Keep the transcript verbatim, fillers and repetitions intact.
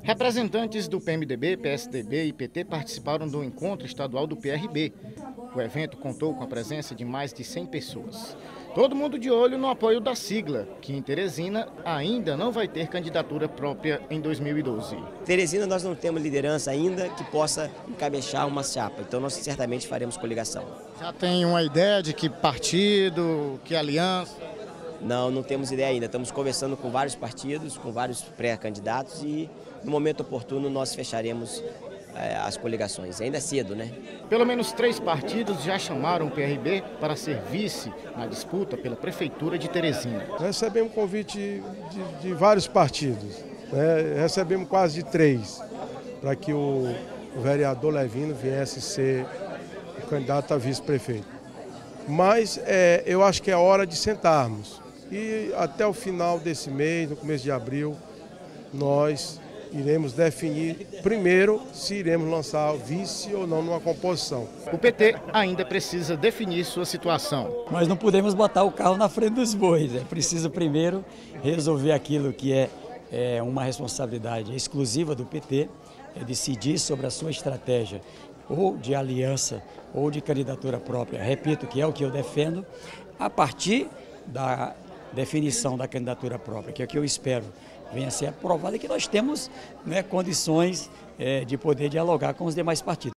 Representantes do P M D B, P S D B e P T participaram do encontro estadual do P R B. O evento contou com a presença de mais de cem pessoas. Todo mundo de olho no apoio da sigla, que em Teresina ainda não vai ter candidatura própria em dois mil e doze. Teresina nós não temos liderança ainda que possa encabeçar uma chapa, então nós certamente faremos coligação. Já tem uma ideia de que partido, que aliança? Não, não temos ideia ainda. Estamos conversando com vários partidos, com vários pré-candidatos e no momento oportuno nós fecharemos é, as coligações. Ainda é cedo, né? Pelo menos três partidos já chamaram o P R B para ser vice na disputa pela Prefeitura de Teresina. Recebemos convite de, de vários partidos, né? Recebemos quase de três, para que o, o vereador Levino viesse ser o candidato a vice-prefeito. Mas é, eu acho que é hora de sentarmos e até o final desse mês, no começo de abril, nós iremos definir primeiro se iremos lançar vice ou não numa composição. O P T ainda precisa definir sua situação. Nós não podemos botar o carro na frente dos bois, é preciso primeiro resolver aquilo que é, é uma responsabilidade exclusiva do P T, é decidir sobre a sua estratégia ou de aliança ou de candidatura própria, repito que é o que eu defendo, a partir da definição da candidatura própria, que é o que eu espero venha a ser aprovada e que nós temos, né, condições é, de poder dialogar com os demais partidos.